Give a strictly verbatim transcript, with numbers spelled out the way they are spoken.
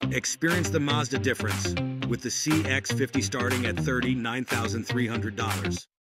Experience the Mazda difference with the C X fifty starting at thirty-nine thousand three hundred dollars.